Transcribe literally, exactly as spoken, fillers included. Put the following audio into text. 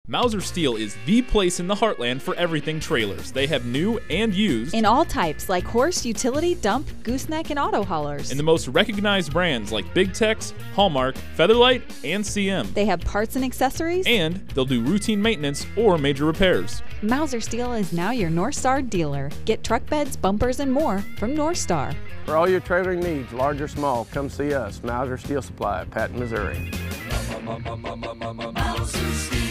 Mauser Steel is the place in the heartland for everything trailers. They have new and used in all types like horse, utility, dump, gooseneck, and auto haulers. In the most recognized brands like Big Tex, Hallmark, Featherlight, and C M. They have parts and accessories. And they'll do routine maintenance or major repairs. Mauser Steel is now your NorthStar dealer. Get truck beds, bumpers, and more from NorthStar. For all your trailering needs, large or small, come see us, Mauser Steel Supply, Patton, Missouri. Mauser Steel.